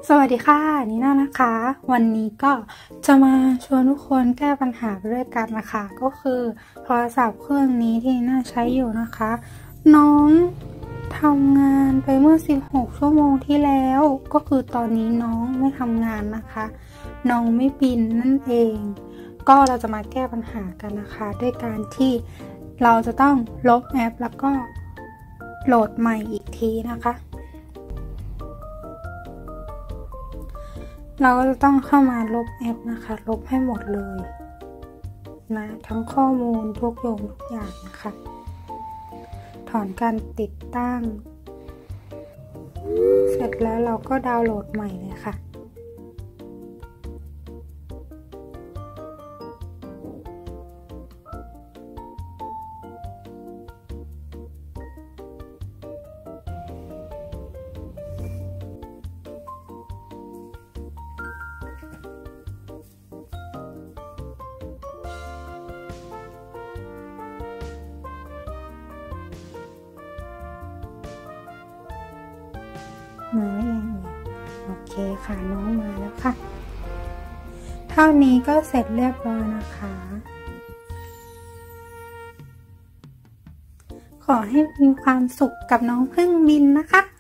สวัสดีค่ะนีน่านะคะวันนี้ก็จะมาชวนทุกคนแก้ปัญหาไปด้วยกันนะคะก็คือโทรศัพท์เครื่องนี้ที่นีน่าใช้อยู่นะคะน้องทำงานไปเมื่อ16 ชั่วโมงที่แล้วก็คือตอนนี้น้องไม่ทำงานนะคะน้องไม่บินนั่นเองก็เราจะมาแก้ปัญหากันนะคะด้วยการที่เราจะต้องลบแอปแล้วก็โหลดใหม่อีกทีนะคะเราก็จะต้องเข้ามาลบแอปนะคะลบให้หมดเลยนะทั้งข้อมูลทุกอย่างนะคะถอนการติดตั้งเสร็จแล้วเราก็ดาวน์โหลดใหม่เลยค่ะมาเองโอเคค่ะน้องมาแล้วค่ะเท่านี้ก็เสร็จเรียบร้อยนะคะขอให้มีความสุขกับน้องพึ่งบินนะคะ